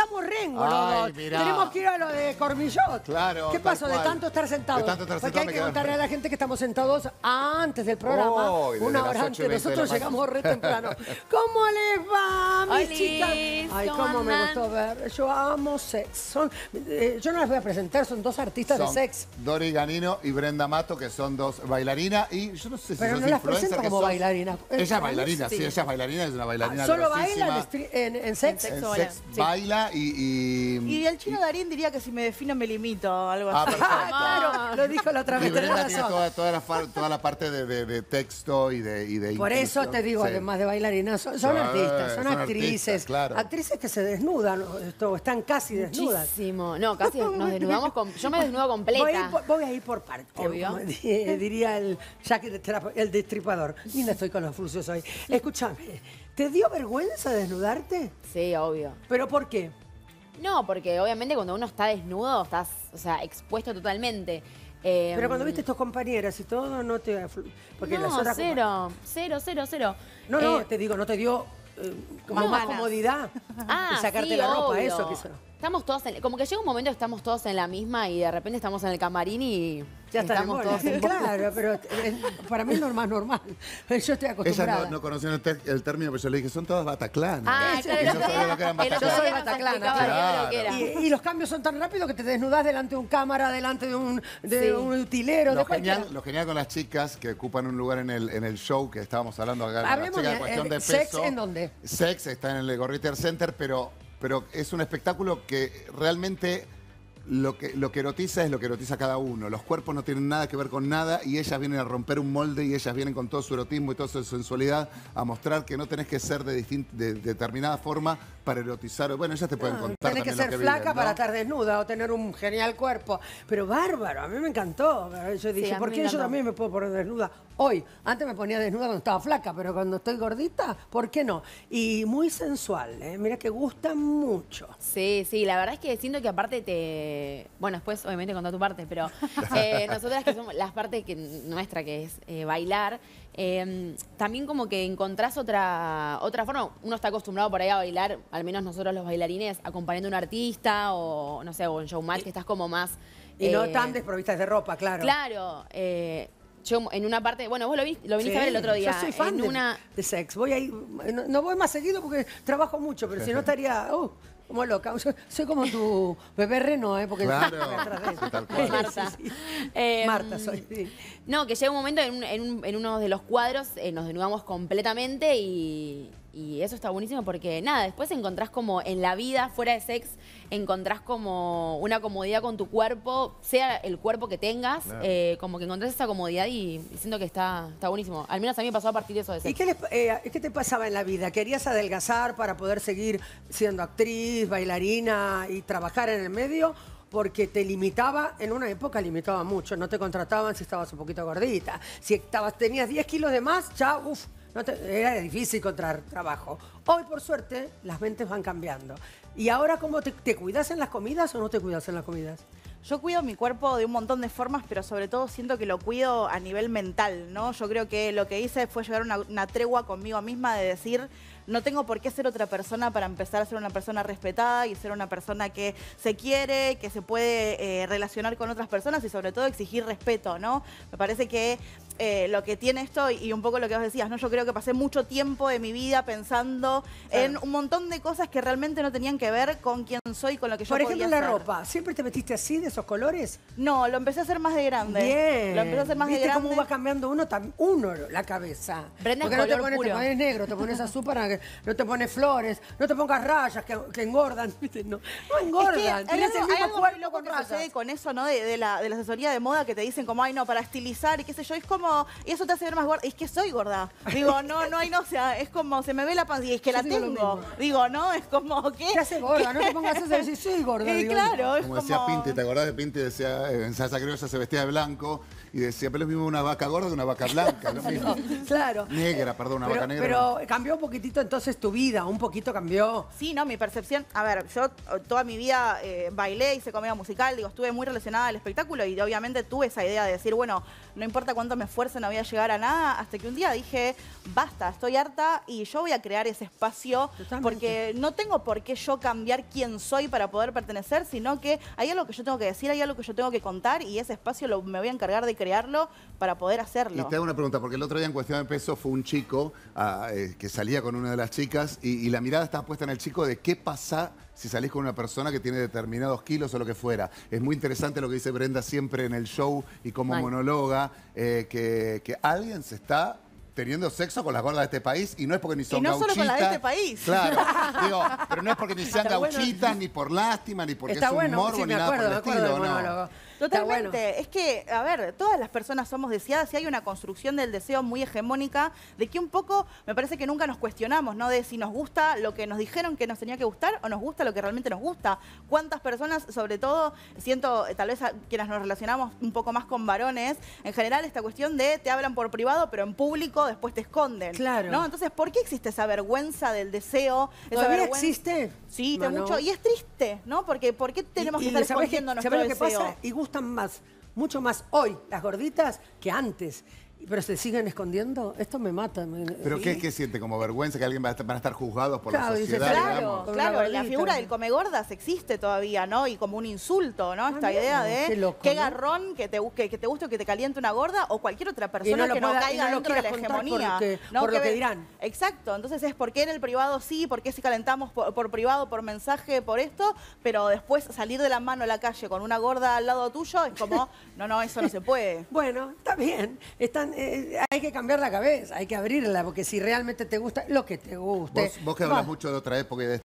estamos rengos los Ay, dos. mirá. Tenemos que ir a lo de Cormillot. Claro, ¿Qué tal pasó de cual. tanto estar sentados? De tanto estar Porque sentado hay me que quedé- contarle a la gente que estamos sentados antes del programa, Oh, y desde una las hora 8:20 antes. de la Nosotros mañana. llegamos re temprano. ¿Cómo les va, mis Olis, chicas? Ay, ¿cómo cómo me andan? gustó ver. Yo amo Sex. Yo no las voy a presentar, son dos artistas de Son Sex. Dori Ganino y Brenda Mato, que son dos bailarinas. Y yo no sé si Pero sos no las influencer, presento que como sos- bailarinas. Ella es Para mí bailarina, sí, sí. ella es bailarina, es una bailarina ¿Solo grosísima. bailan en Sex? En En Sexo sex sí. baila Y el chino Darín diría que si me defino me limito, algo Ah, así. perfecto. Claro, lo dijo la otra Y vez. tenés Brenda tiene razón. toda la parte de texto y de Por eso inclusión. te digo, Sí. además de bailarinas, son Sí, artistas, son son actrices. artistas, claro. Actrices que se desnudan, están casi desnudas. Muchísimo. No, casi nos desnudamos. Yo me desnudo completa. Voy a ir por partes, Obvio. como diría el Jack el Destripador. Linda estoy con los flucios hoy. Escúchame, ¿te dio vergüenza desnudarte? Sí, obvio. ¿Pero por qué? No, porque obviamente cuando uno está desnudo, estás, o sea, expuesto totalmente. Pero cuando viste a tus compañeras y todo, no te... Porque no, las otras cero. No, Eh, te digo, no te dio como Más más ganas. comodidad de sacarte sí, la ropa, obvio. eso quizás. Estamos todos como que llega un momento que estamos todos en la misma y de repente estamos en el camarín y Ya estamos todos en Claro, pero para mí es lo más normal. Yo estoy Ella acostumbrada. no conocía el término, pero yo le dije, son todas bataclanas. Ah, Ese- claro, Y no sabía lo que eran el otro bataclanas. Yo soy día nos bataclana, explicaba claro. lo que era. Y los cambios son tan rápidos que te desnudás delante de un cámara, delante de un Sí. utilero, de Lo cualquiera. genial, lo genial con las chicas que ocupan un lugar en el show que estábamos hablando acá, Hablemos las chicas de- de cuestión de ¿Sex peso. en dónde? Sex está en el Gorriter Center, pero es un espectáculo que realmente lo que erotiza es lo que erotiza a cada uno. Los cuerpos no tienen nada que ver con nada y ellas vienen a romper un molde y ellas vienen con todo su erotismo y toda su sensualidad a mostrar que no tenés que ser de determinada forma para erotizar. Bueno, ellas te pueden contar Tenés que también ser lo flaca viven, ¿no? para estar desnuda o tener un genial cuerpo. Pero bárbaro, a mí me encantó. Yo dije, a mí ¿por me qué yo encantó. también me puedo poner desnuda hoy? Antes me ponía desnuda cuando estaba flaca, pero cuando estoy gordita, ¿por qué no? Y muy sensual, ¿eh? Mira que gusta mucho. Sí, sí, la verdad es que siento que aparte te... Bueno, después obviamente contá tu parte, pero nosotras que somos las partes nuestra, que es bailar, también como que encontrás otra forma. Uno está acostumbrado por ahí a bailar, al menos nosotros los bailarines, acompañando a un artista o, no sé, o en showmatch, que estás como más... Y no tan desprovistas de ropa, claro. Claro, yo en una parte... Bueno, vos lo viniste Sí, a ver el otro día. Yo soy fan en una... de Sex. Voy ahí, no voy más seguido porque trabajo mucho, pero si no estaría como loca. Soy como tu bebé reno, ¿eh? Porque Claro, estoy atrás de él. sí, tal cual. Marta. Sí, sí. Eh, Marta soy, sí. No, que llega un momento en uno de los cuadros nos desnudamos completamente y eso está buenísimo porque nada, después encontrás como en la vida, fuera de sex, encontrás como una comodidad con tu cuerpo, sea el cuerpo que tengas, Claro. como que encontrás esa comodidad y siento que está buenísimo. Al menos a mí me pasó a partir de eso de ¿Y sex. qué te pasaba en la vida? ¿Querías adelgazar para poder seguir siendo actriz, bailarina y trabajar en el medio? Porque te limitaba, en una época limitaba mucho, no te contrataban si estabas un poquito gordita. Si tenías 10 kilos de más, ya, era difícil encontrar trabajo. Hoy, por suerte, las mentes van cambiando. ¿Y ahora cómo te cuidas en las comidas o no te cuidas en las comidas? Yo cuido mi cuerpo de un montón de formas, pero sobre todo siento que lo cuido a nivel mental, ¿no? Yo creo que lo que hice fue llegar a una tregua conmigo misma de decir, no tengo por qué ser otra persona para empezar a ser una persona respetada y ser una persona que se quiere, que se puede relacionar con otras personas y sobre todo exigir respeto, ¿no? Me parece que lo que tiene esto y un poco lo que vos decías, ¿no? Yo creo que pasé mucho tiempo de mi vida pensando en un montón de cosas que realmente no tenían que ver con quién soy, con lo que yo Por podía ejemplo, la ser. ropa. ¿Siempre te metiste así, de esos colores? No, lo empecé a hacer más de grande. Bien. Lo empecé a hacer más de ¿Viste grande. cómo va cambiando uno la cabeza? Brenda es Porque no te color pones, te puro. pones negro, te pones azul para que no te pones flores, no te pongas rayas que engordan. ¿Viste? No engordan. Es que hay Tenés algo, el hay mismo algo muy cuerpo loco con que sucede rayas. con eso, ¿no? De la asesoría de moda que te dicen como, ay, no, para estilizar y qué sé yo. Es como, y eso te hace ver más gorda. Es que soy gorda. Digo, no, o sea, es como, se me ve la panza y es que Yo la digo lo tengo. mismo. Digo, ¿no? Es como, ¿qué? Te hace gorda, no te pongas eso de decir, soy gorda. digo, claro, es Como decía Pinti, ¿te acordás de Pinti? Decía, en Salsa Criolla se vestía de blanco y decía, pero es lo mismo una vaca gorda que una vaca blanca, lo mismo. Claro. Negra, perdón, una pero, vaca negra. Pero cambió un poquitito entonces tu vida un poquito cambió. Sí, no, mi percepción, a ver, yo toda mi vida bailé, hice comedia musical, digo, estuve muy relacionada al espectáculo y obviamente tuve esa idea de decir, bueno, no importa cuánto me esfuerce, no voy a llegar a nada, hasta que un día dije, basta, estoy harta y yo voy a crear ese espacio. Totalmente. Porque no tengo por qué yo cambiar quién soy para poder pertenecer, sino que hay algo que yo tengo que decir, hay algo que yo tengo que contar y ese espacio me voy a encargar de crearlo para poder hacerlo. Y te hago una pregunta, porque el otro día en Cuestión de Peso fue un chico que salía con una de las chicas y la mirada estaba puesta en el chico de qué pasa si salís con una persona que tiene determinados kilos o lo que fuera. Es muy interesante lo que dice Brenda siempre en el show y como monologa, que alguien se está teniendo sexo con las gordas de este país y no es porque ni son y no gauchitas. solo con las de este país. Claro, digo, pero no es porque ni sean Está bueno. gauchitas, ni por lástima, ni porque Está es un bueno, morbo, sí, ni me nada acuerdo, por el estilo, del ¿no? monólogo. Totalmente. Está bueno. Es que, a ver, todas las personas somos deseadas y hay una construcción del deseo muy hegemónica de que un poco, me parece que nunca nos cuestionamos, ¿no? De si nos gusta lo que nos dijeron que nos tenía que gustar o nos gusta lo que realmente nos gusta. ¿Cuántas personas, sobre todo, siento, tal vez a quienes nos relacionamos un poco más con varones, en general esta cuestión de te hablan por privado, pero en público después te esconden. Claro. ¿No? Entonces, ¿por qué existe esa vergüenza del deseo? Esa ¿Todavía vergüenza? existe? Sí, de Manu. mucho. Y es triste, ¿no? Porque ¿por qué tenemos que estar ¿sabés escondiendo nuestro ¿sabés lo que deseo? pasa? Y gustan más, mucho más hoy las gorditas que antes. Pero se siguen escondiendo. Esto me mata. ¿Pero qué siente? ¿Como vergüenza que alguien van a estar juzgados por Claro, la dice, sociedad, claro. digamos? Con Claro, una la gordita. figura del come gordas existe todavía, ¿no? Y como un insulto, ¿no? Esta mira, idea de qué loco, qué ¿no? garrón que te guste o que te caliente una gorda o cualquier otra persona lo que no pueda- y caiga no lo dentro de la quieras contar hegemonía. porque- ¿no? por lo que ve- dirán. Exacto, entonces es por qué en el privado sí, por qué si calentamos por privado, por mensaje, por esto, pero después salir de la mano a la calle con una gorda al lado tuyo es como, no, eso no se puede. Bueno, está bien. Hay que cambiar la cabeza, hay que abrirla, porque si realmente te gusta, lo que te guste. Vos que hablas va. mucho de otra época y de